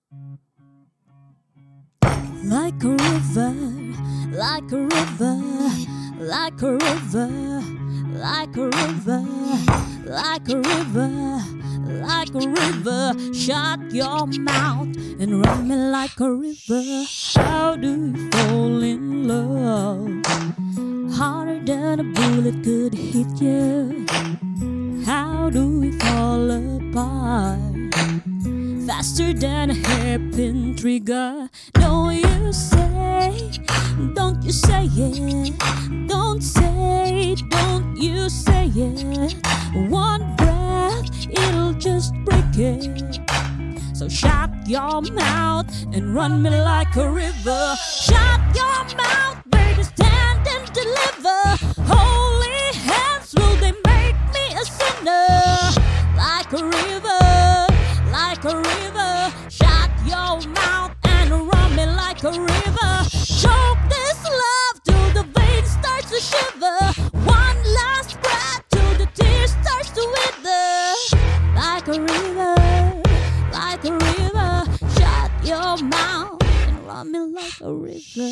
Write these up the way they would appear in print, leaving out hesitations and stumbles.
Like a river, like a river, like a river, like a river, like a river, like a river. Shut your mouth and run me like a river. How do you fall in love? Harder than a bullet could hit you. How do we fall apart? Faster than a hairpin trigger. Don't you say, don't you say it. Don't say, don't you say it. One breath, it'll just break it. So shut your mouth and run me like a river. Shut your mouth, baby, stand and deliver. Holy hands, will they make me a sinner? Like a river, like a river. Shut your mouth and run me like a river. Choke this love till the veins start to shiver. One last breath till the tears start to wither. Like a river, like a river. Shut your mouth and run me like a river.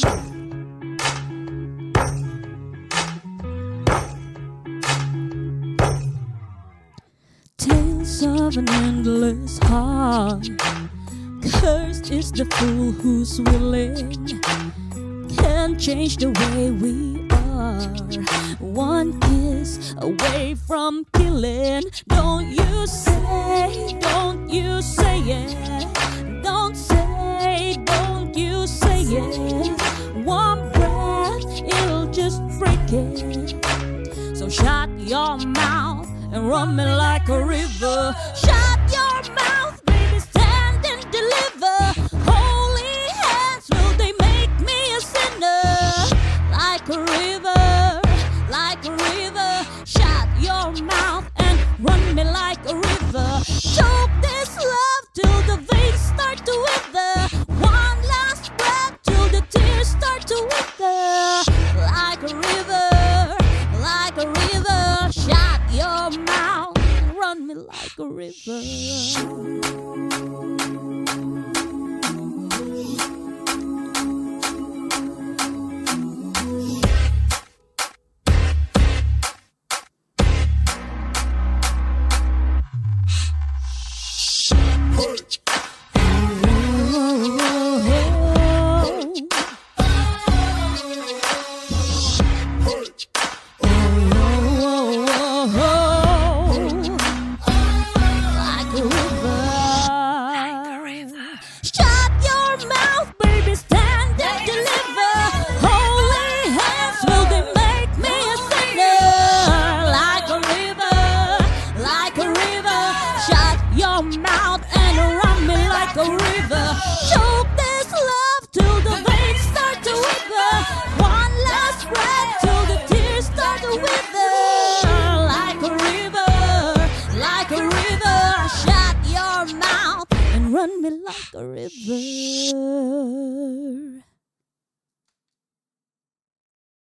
Tales of an endless heart. Cursed is the fool who's willing, can't change the way we are. One kiss away from killing. Don't you say, don't you say it. Don't say, don't you say it. One breath, it'll just break it. So shut your mouth and run me like a river. Shut your mouth, baby, stand and deliver. Holy hands, will they make me a sinner? Like a river, like a river. Shut your mouth and run me like a river. Choke this love till the veins start to wither. One last breath till the tears start to wither. Like a river, like a river. Shut your mouth and run me like a river. Mouth and run me like a river. Choke this love till the veins start to wither. One last breath till the tears start to wither. Like a river, like a river. Shut your mouth and run me like a river.